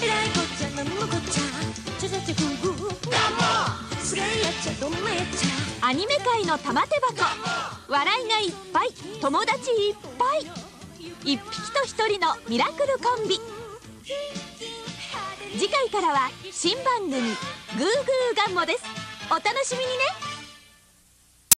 アニメ界の玉手箱、笑いがいっぱい、友達いっぱい、一匹と一人のミラクルコンビ。次回からは新番組「グーグーガンモ」です。お楽しみにね。